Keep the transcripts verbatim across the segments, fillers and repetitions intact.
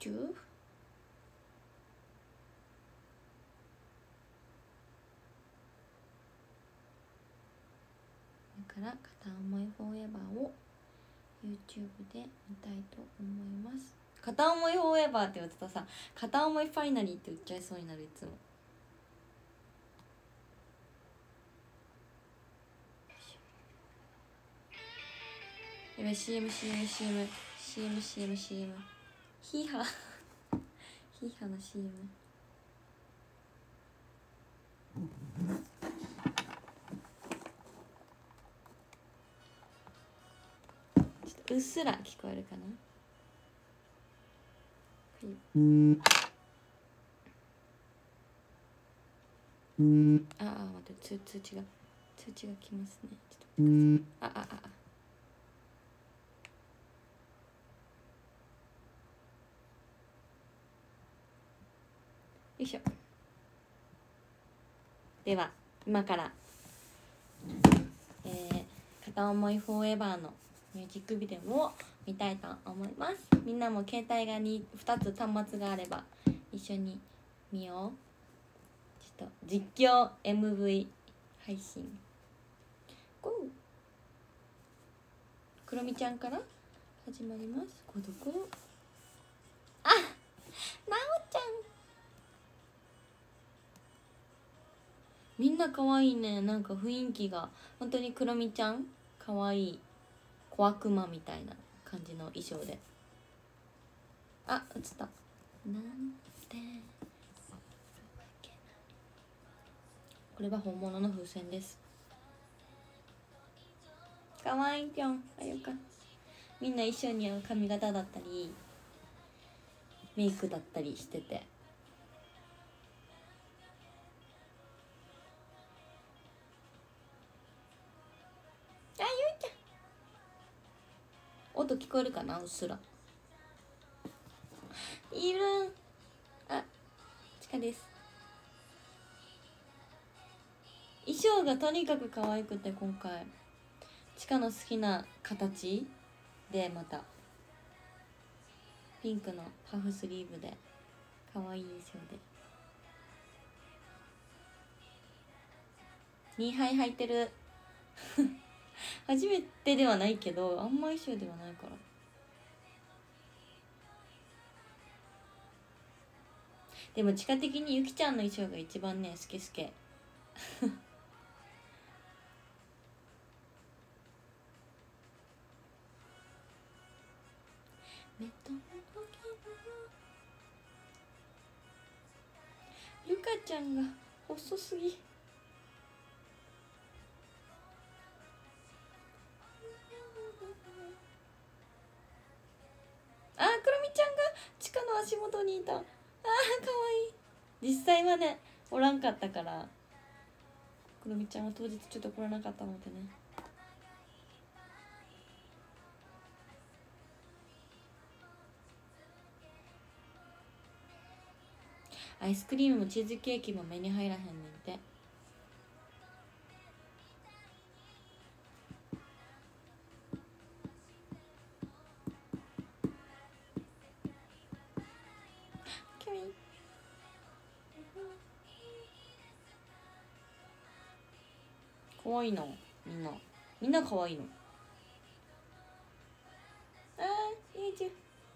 YouTube だから片思いフォーエバーを YouTube で見たいと思います。片思いフォーエバーって言うとさ、片思いファイナリーって言っちゃいそうになるいつも。やべ シーエムシーエムシーエムシーエムシーエムシーエム ヒーハーヒーハーの シーエム。 ちょっとうっすら聞こえるかな。ああ待って通通知が通知が来ますね。ちょっと待ってください。ああああよいしょ。では今から、えー、片思いフォーエバーのミュージックビデオを見たいと思います。みんなも携帯が 2, 2つ端末があれば一緒に見よう。ちょっと実況 エムブイ 配信ゴー。くろみちゃんから始まります。こどこあ、なおちゃんみんな可愛いね。なんか雰囲気が本当にくろみちゃん可愛い小悪魔みたいな感じの衣装で。あ、映った。なんてこれは本物の風船です。可愛いぴょん。あ、よかった。みんな一緒に髪型だったりメイクだったりしてて、あ、ゆいちゃん音聞こえるかな。うっすらいるん。あ、ちかです。衣装がとにかく可愛くて、今回ちかの好きな形で、またピンクのハーフスリーブで可愛い衣装でニーハイ履いてる初めてではないけど、あんま衣装ではないから。でも地下的にゆきちゃんの衣装が一番ね好き好きルカちゃんが細すぎ。あー、クロミちゃんが地下の足元にいた。あー、かわいい。実際はねおらんかったから、クロミちゃんは当日ちょっと来れなかったのでね。アイスクリームもチーズケーキも目に入らへんねんて。キャミンかわいいの。みんなみんなかわいいの。あー、いいじゃん。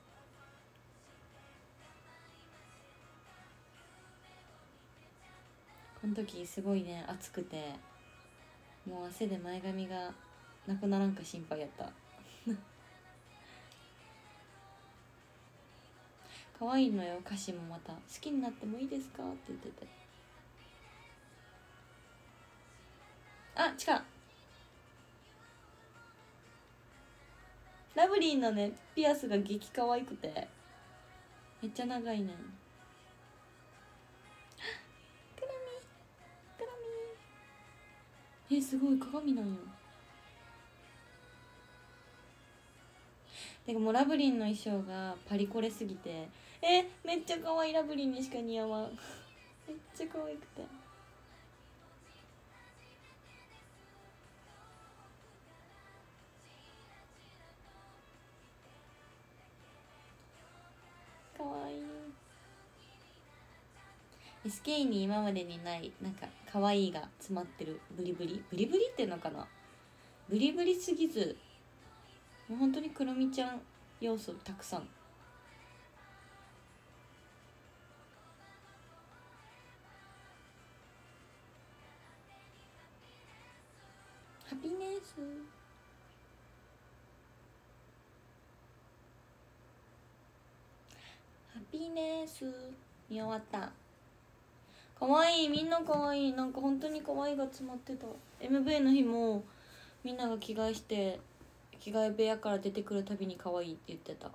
この時すごいね暑くて、もう汗で前髪がなくならんか心配やった可愛いのよ。歌詞もまた好きになってもいいですかって言ってて。あ、違う。ラブリーのねピアスが激可愛くてめっちゃ長いねん。クラミクラミえ、すごい鏡なんよ。てかもうラブリンの衣装がパリコレすぎて、え、めっちゃ可愛い。ラブリンにしか似合わんめっちゃ可愛くて。可わいい。 エスケー に今までにないなんか可愛いが詰まってる。ブリブリブリブリっていうのかな、ブリブリすぎずもう本当にクロミちゃん要素たくさん。ハピネスハピネス見終わった。かわいい、みんなかわいい。なんか本当にかわいいが詰まってた。 エムブイ の日もみんなが着替えして着替え部屋から出てくるたびにかわいいって言ってた。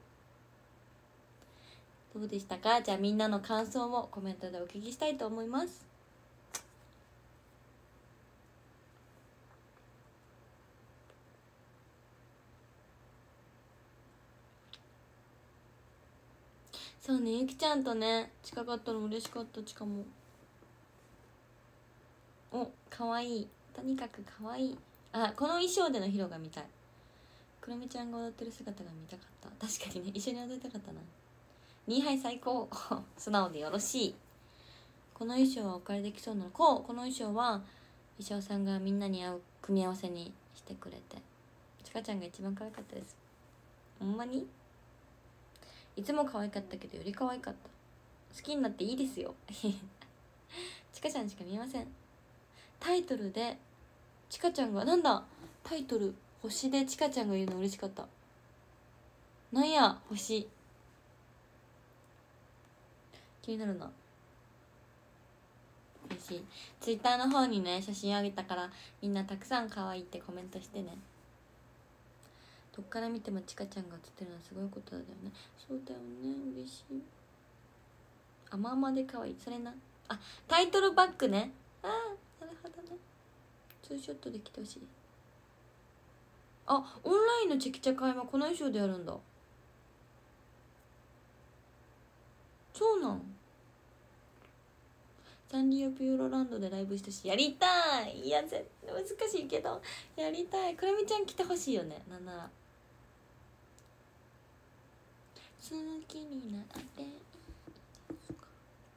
どうでしたか？じゃあみんなの感想をコメントでお聞きしたいと思います。そうね、ゆきちゃんとね近かったの嬉しかった。しかもお、かわいい、とにかくかわいい。あ、この衣装での披露が見たい。くるみちゃんが踊ってる姿が見たかった。確かにね、一緒に踊りたかったな。にはい最高素直でよろしい。この衣装はお借りできそうなの。こう、この衣装は衣装さんがみんなに合う組み合わせにしてくれて、ちかちゃんが一番可愛かったです。ほんまにいつも可愛かったけどより可愛かった。好きになっていいですよちかちゃんしか見えません。タイトルでちかちゃんが、なんだタイトル星でちかちゃんが言うの嬉しかった。なんや星、気になるな。嬉しい。ツイッターの方にね写真あげたから、みんなたくさん可愛いってコメントしてね。どっから見てもちかちゃんが写ってるのはすごいことだよね。そうだよね、嬉しい。甘々で可愛い。それな。あ、タイトルバックね。ああ、なるほどね。ツーショットで来てほしい。あ、オンラインのチェキチャ会はこの衣装でやるんだ。そうなん。サンリオピューロランドでライブしたし、やりたい。いや絶対難しいけどやりたい。くるみちゃん来てほしいよね。なんなら好きになっていいですか。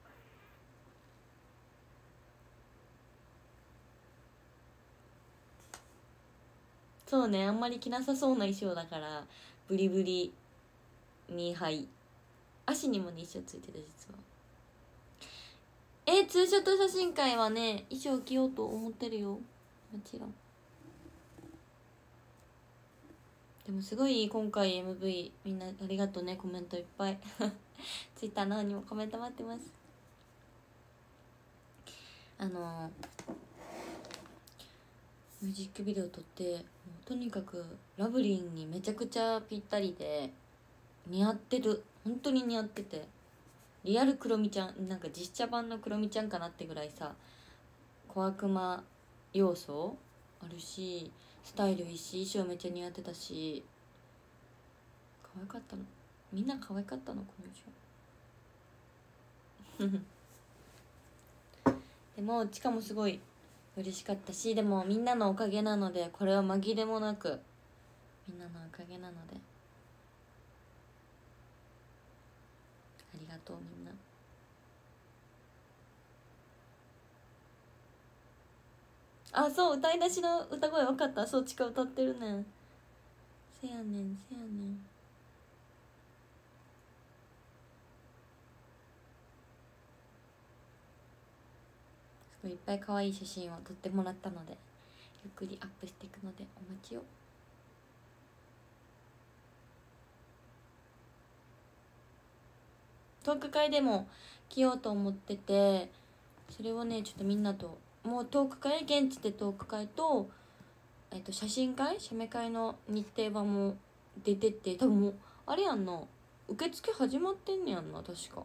そうね、あんまり着なさそうな衣装だから、ブリブリにはい足にもね衣装ついてた。実はえツーショット写真会はね衣装着ようと思ってるよ、もちろん。でもすごい今回 エムブイ みんなありがとうね、コメントいっぱいツイッターの方にもコメント待ってます。あのミュージックビデオ撮ってもうとにかくラブリンにめちゃくちゃぴったりで似合ってる。本当に似合ってて、リアルクロミちゃん、なんか実写版のクロミちゃんかなってぐらいさ、小悪魔要素あるし、スタイルいいし、衣装めっちゃ似合ってたし、可愛かったの。みんな可愛かったの、この衣装でもちかもすごい嬉しかったし、でもみんなのおかげなので、これは紛れもなくみんなのおかげなので、ありがとうみんな。あ、そう、歌い出しの歌声分かった。そう、ちか歌ってるねん。せやねんせやねん。すごいいっぱい可愛い写真を撮ってもらったので、ゆっくりアップしていくのでお待ちを。トーク会でも着ようと思ってて、それをねちょっとみんなと、もうトーク会、現地でトーク会と、えっと、写真会、写メ会の日程版も出てて、多分もうあれやんな、受付始まってんねやんな、確か。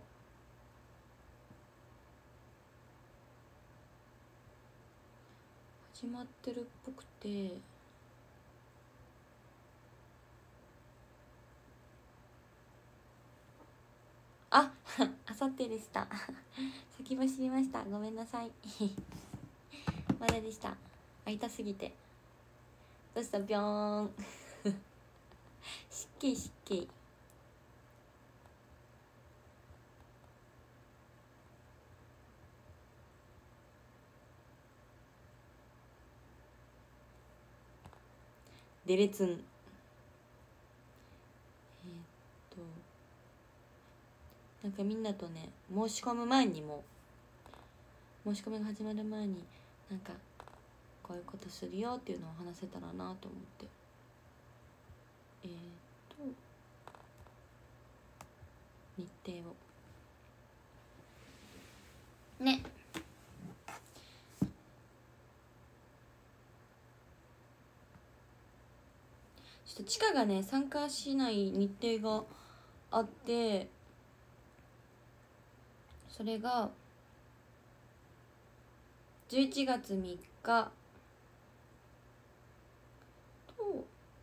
始まってるっぽくて、ああさってでした先走りました、ごめんなさいまだでした。会いたすぎて。どうしたぴょーんしっけいしっけい。 デレツン、えー、っとなんかみんなとね申し込む前にも申し込みが始まる前になんかこういうことするよっていうのを話せたらなと思って、えー、っと日程をねちょっとチカがね参加しない日程があって、それがじゅういちがつみっかと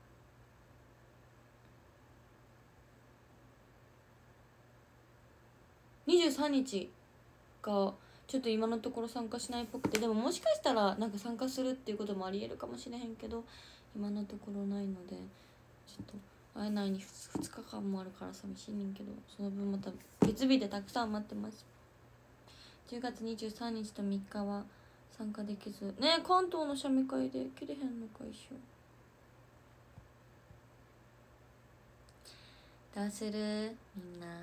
にじゅうさんにちがちょっと今のところ参加しないっぽくて、でももしかしたらなんか参加するっていうこともありえるかもしれへんけど、今のところないのでちょっと会えないにふつかかんもあるから寂しいねんけど、その分また別日でたくさん待ってます。じゅうがつにじゅうさんにちとみっかは参加できずね。関東の写メ会で切れへんのか一緒。どうするみんな。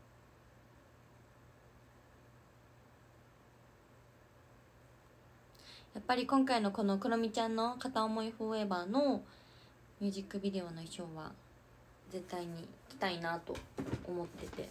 やっぱり今回のこのクロミちゃんの片思いフォーエバーのミュージックビデオの衣装は絶対に着たいなと思ってて、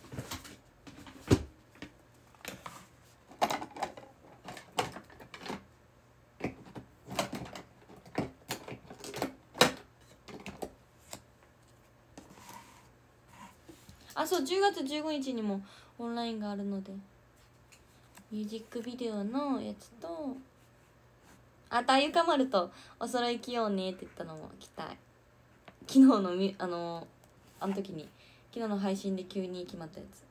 あそうじゅうがつじゅうごにちにもオンラインがあるので、ミュージックビデオのやつと、あとあゆかまるとお揃い着ようねって言ったのも着たい。昨日のみあのあの時に昨日の配信で急に決まったやつ。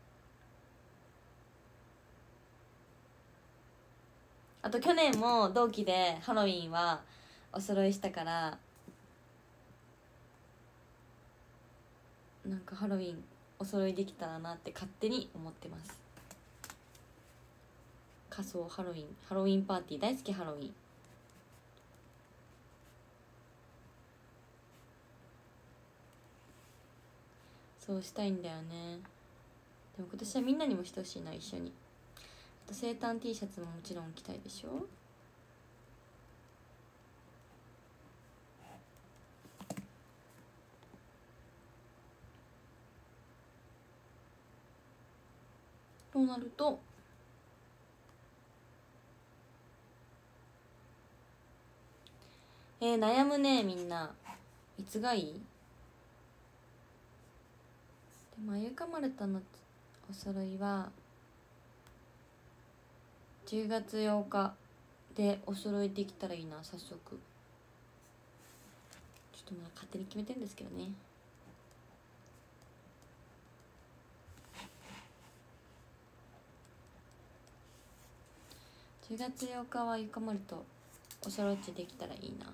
あと去年も同期でハロウィンはお揃いしたから、なんかハロウィンお揃いできたらなって勝手に思ってます。仮装ハロウィンハロウィンパーティー大好き。ハロウィンそうしたいんだよね。でも今年はみんなにもしてほしいな、一緒に。あと生誕 T シャツももちろん着たいでしょ。となるとえー、悩むね。みんないつがいい？でもあゆかまるたのお揃いはじゅうがつようかでお揃いできたらいいな。早速ちょっとまだ勝手に決めてるんですけどね。じゅうがつようかはゆかまるとおそろっちできたらいいな。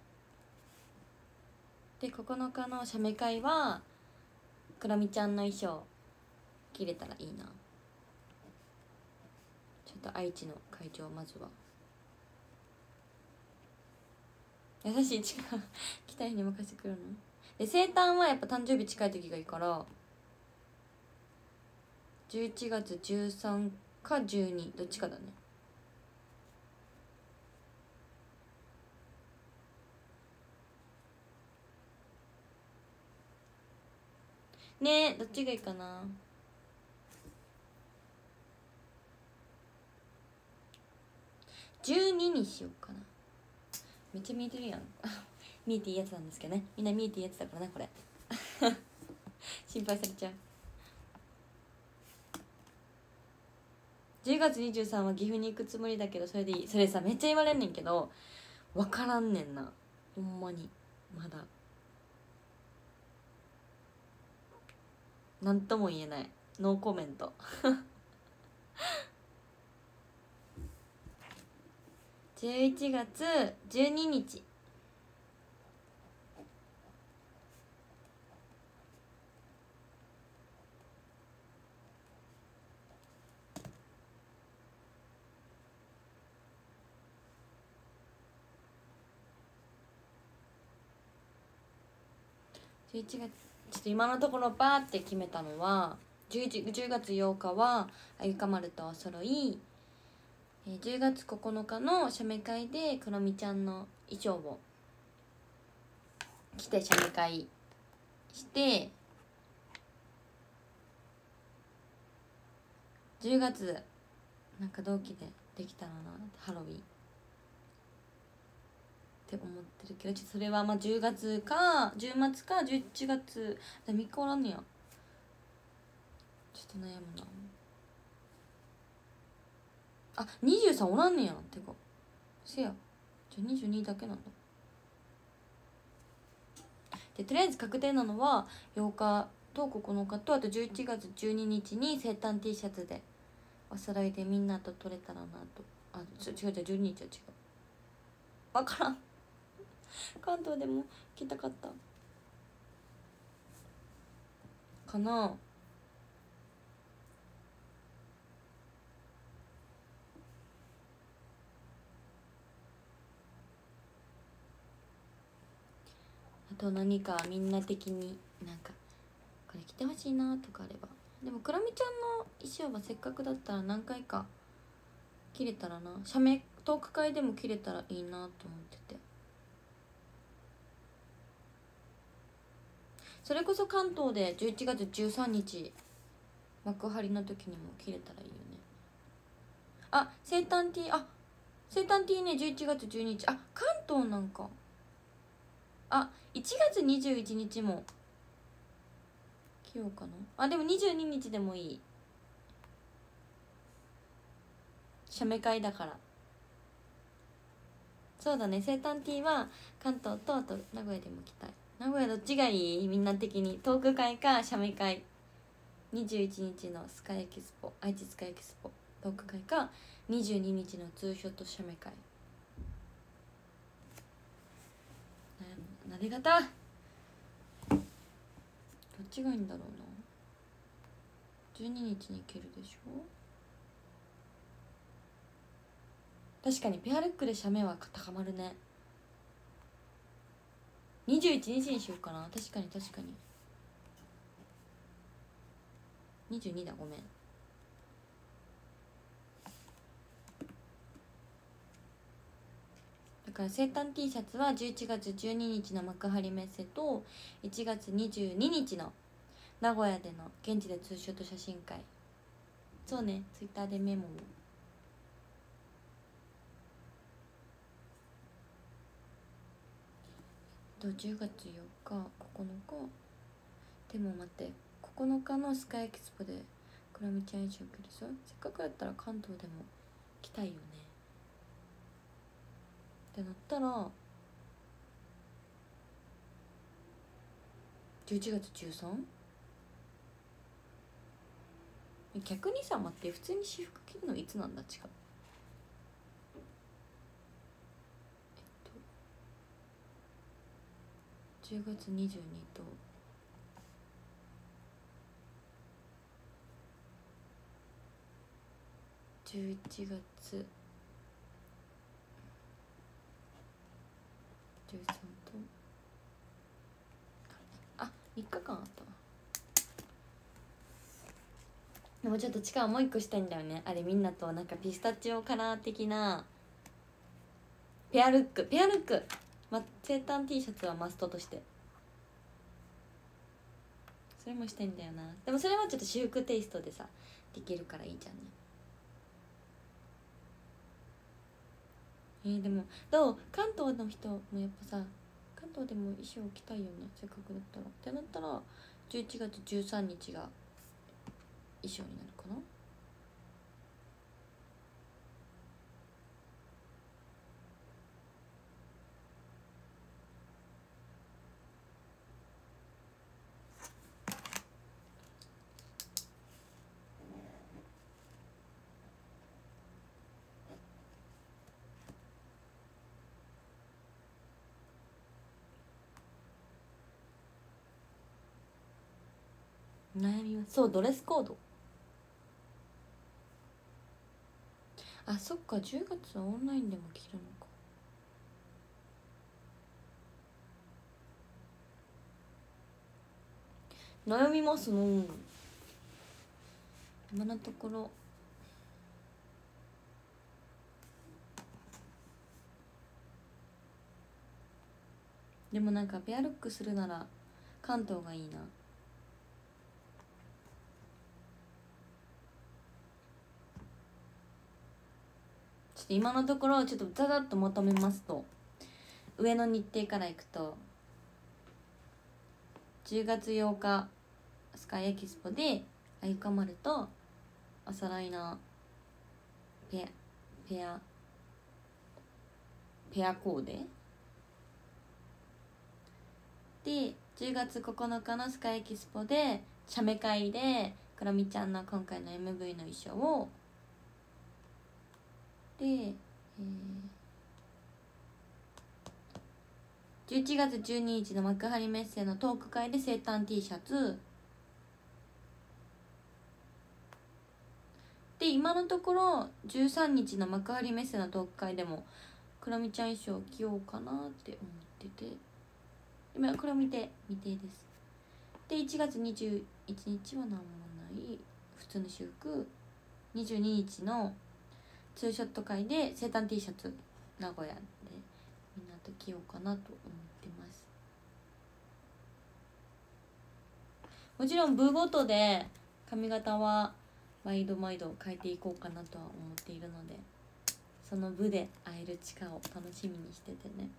でここのかの写メ会はクロミちゃんの衣装着れたらいいな。ちょっと愛知の会場まずは優しい力来た日に任せてくるので、生誕はやっぱ誕生日近い時がいいからじゅういちがつじゅうさんかじゅうにどっちかだね。ねえどっちがいいかな。じゅうににしようかな。めっちゃ見えてるやん見えていいやつなんですけどね。みんな見えていいやつだからなこれ心配されちゃう。じゅうがつにじゅうさんは岐阜に行くつもりだけどそれでいい。それさめっちゃ言われんねんけど分からんねんな、ほんまにまだなんとも言えない。ノーコメントじゅういちがつじゅうににちじゅういちがつちょっと今のところバーって決めたのはじゅうがつようかはあゆかまるとお揃い、えー、じゅうがつここのかの写メ会でクロミちゃんの衣装を着て写メ会して、じゅうがつなんか同期でできたらなハロウィンって思ってるけど、ちょっとそれはまあじゅうがつかじゅうがつかじゅういちがつみっかおらんねや。ちょっと悩むなあ。にじゅうさんおらんねや。てかせやじゃあにじゅうにだけなんだ。でとりあえず確定なのはようかとここのかと、あとじゅういちがつじゅうににちに生誕 T シャツでお揃いでみんなと撮れたらなと。あ違う違うじゅうににちは違う、分からん関東でも来たかったかな。あと何かみんな的になんかこれ着てほしいなとかあれば。でもクロミちゃんの衣装はせっかくだったら何回か着れたらな。写メトーク会でも着れたらいいなと思ってて、それこそ関東でじゅういちがつじゅうさんにち幕張の時にも着れたらいいよね。あ生誕 T あ生誕 T ねじゅういちがつじゅうににちあ関東なんか。あいちがつにじゅういちにちも着ようかなあ。でもにじゅうににちでもいい、写メ会だから。そうだね、生誕 T は関東とあと名古屋でも着たい。名古屋どっちがいい？みんな的にトーク会か写メ会。にじゅういちにちのスカイエキスポ愛知スカイエキスポトーク会かにじゅうににちのツーショット写メ会。なりがたどっちがいいんだろうな。じゅうににちに行けるでしょ。確かにペアルックで写メは高まるね。にじゅういちにちにしようかな。確かに確かににじゅうにだ、ごめん。だから生誕 T シャツはじゅういちがつじゅうににちの幕張メッセといちがつにじゅうににちの名古屋での現地でツーショット写真会。そうね、ツイッターでメモを。とじゅうがつよっかここのか。でも待って、ここのかのスカイエキスポでクラミちゃん衣装着るさ。せっかくやったら関東でも着たいよねってなったらじゅういちがつじゅうさん。逆にさ、待って、普通に私服着るのいつなんだ。違う、えっとじゅうがつにじゅうにとじゅういちがつじゅうさんとあみっかかんあったわ。でもちょっと力もう一個したいんだよね。あれみんなとなんかピスタチオカラー的なペアルックペアルック、ま、生誕 T シャツはマストとしてそれもしたいんだよな。でもそれはちょっと私服テイストでさできるからいいじゃんね。えー、でもどう関東の人もやっぱさ関東でも衣装着たいよね。せっかくだったらってなったらじゅういちがつじゅうさんにちが衣装になるかな。悩みはそうドレスコード。あそっかじゅうがつはオンラインでも着るのか。 悩みますの。今のところでもなんかペアルックするなら関東がいいな。ちょっと今のところちょっとざざっとまとめますと、上の日程からいくとじゅうがつようかスカイエキスポであゆかまるとお揃いのペアペアペアコーデで、じゅうがつここのかのスカイエキスポで写メ会でクロミちゃんの今回の エムブイ の衣装をで、えー、じゅういちがつじゅうににちの幕張メッセのトーク会で生誕 T シャツで、今のところじゅうさんにちの幕張メッセのトーク会でもクロミちゃん衣装着ようかなって思ってて、今これを見て未定です。で、いちがつにじゅういちにちは何もない普通の私服、にじゅうににちのツーショット会で生誕 T シャツ名古屋でみんなと着ようかなと思ってます。もちろん部ごとで髪型は毎度毎度変えていこうかなとは思っているので、その部で会える地下を楽しみにしててね。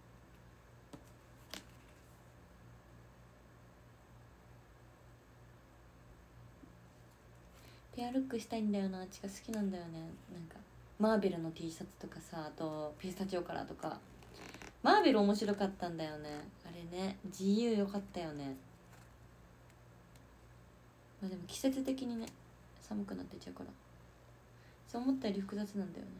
ペアルックしたいんだよな。地下好きなんだよね。なんかマーベルの T シャツとかさ、あとピスタチオカラーとか。マーベル面白かったんだよねあれね。自由よかったよね。まあでも季節的にね寒くなってちゃうから、そう思ったより複雑なんだよね。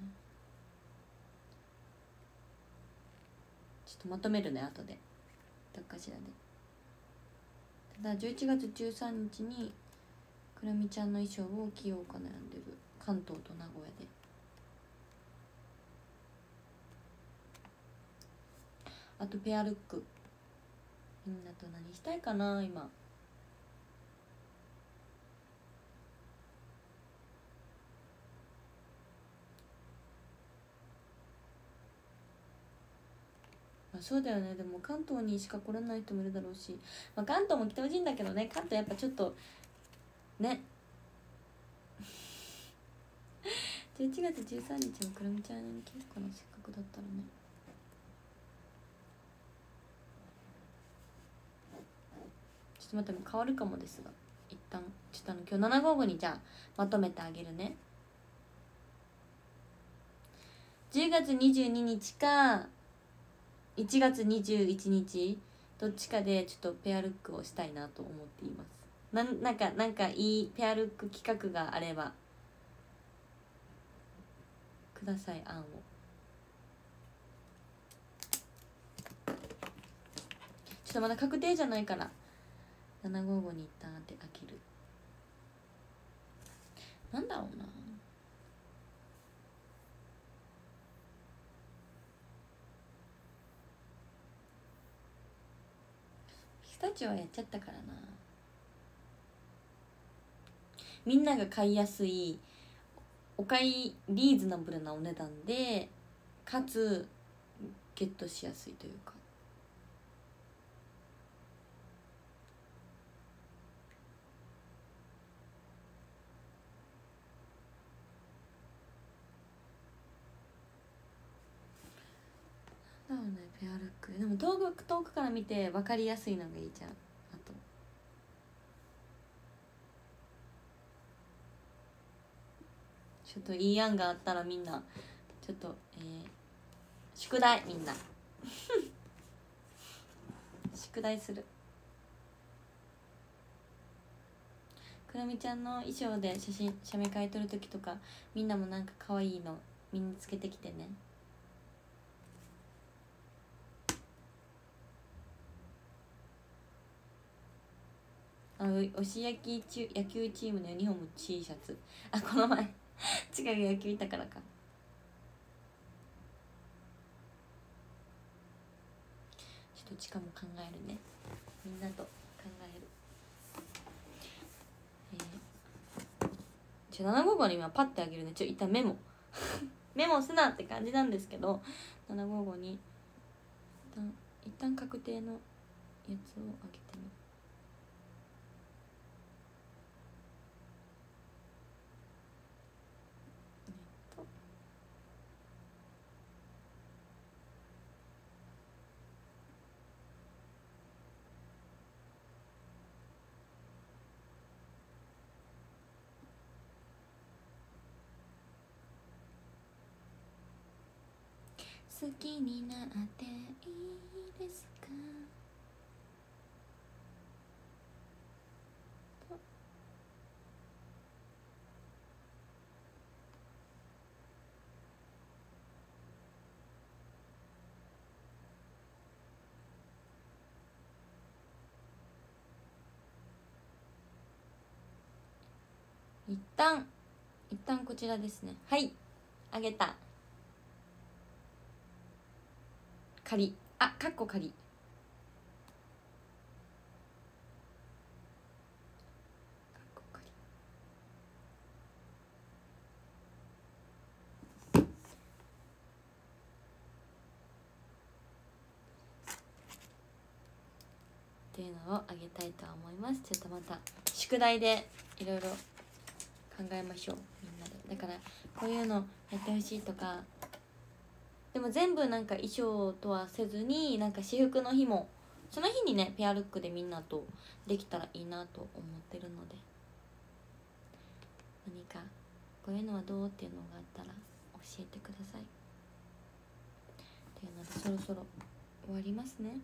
ちょっとまとめるね後でどっかしらで。ただじゅういちがつじゅうさんにちにくるみちゃんの衣装を着ようか悩んでる。関東と名古屋で。あとペアルックみんなと何したいかな今。まあ、そうだよね。でも関東にしか来れない人もいるだろうし、まあ、関東も来てほしいんだけどね。関東やっぱちょっとねじゅういちがつじゅうさんにちもくるみちゃんに結構なせっかくだったらね。ちょっと待って、もう変わるかもですが、一旦ちょっとあの今日ななごーごにじゃあまとめてあげるね。じゅうがつにじゅうににちかいちがつにじゅういちにちどっちかでちょっとペアルックをしたいなと思っています。ななんかなんかいいペアルック企画があればください、案を。ちょっとまだ確定じゃないからななごーごに一旦当て開ける。なんだろうな。ピスタチオはやっちゃったからな。みんなが買いやすいお買いリーズナブルなお値段でかつゲットしやすいというか。なんだろうねペアルック。でも遠く遠くから見て分かりやすいのがいいじゃん。あとちょっといい案があったらみんなちょっと、えー、宿題みんな宿題する。くるみちゃんの衣装で写真写メ買い撮る時とかみんなもなんか可愛いの身につけてきてね。あの押し焼きチ野球チームのユニフォーム T シャツ。あ、この前近く野球いたからか。ちょっとちかも考えるね。みんなと考える。 ちょななごーごーに今パッてあげるね。ちょ一旦メモメモすなって感じなんですけど、ななごーごーに一旦一旦確定のやつをあげてみる。好きになっていいですか。一旦一旦こちらですね。はい、あげた。仮、あ、かっこ仮。っていうのをあげたいと思います。ちょっとまた宿題でいろいろ考えましょう、みんなで。だからこういうのやってほしいとか、でも全部なんか衣装とはせずに、なんか私服の日もその日にねペアルックでみんなとできたらいいなと思ってるので、何かこういうのはどうっていうのがあったら教えてください。っていうのでそろそろ終わりますね。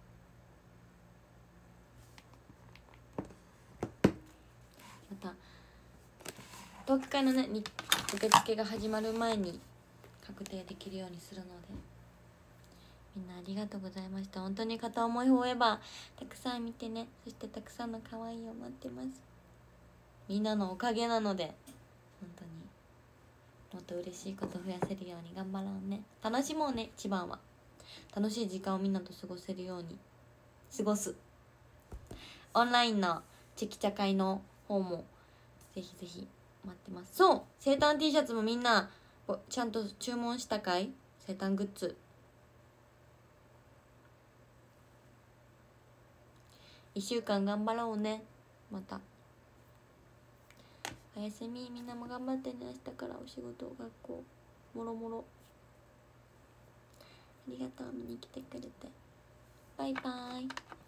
またトーク会のね受付が始まる前に確定できるようにするので、みんなありがとうございました。本当に片思いフォーエバーたくさん見てね、そしてたくさんの可愛いを待ってます。みんなのおかげなので、本当にもっと嬉しいこと増やせるように頑張ろうね。楽しもうね。一番は楽しい時間をみんなと過ごせるように過ごす。オンラインのチェキチャ会の方もぜひぜひ待ってます。そう、生誕 T シャツもみんなちゃんと注文したかい？生誕グッズいっしゅうかん頑張ろうね。またおやすみ。みんなも頑張ってね。明日からお仕事学校もろもろありがとう、見に来てくれて。バイバイ。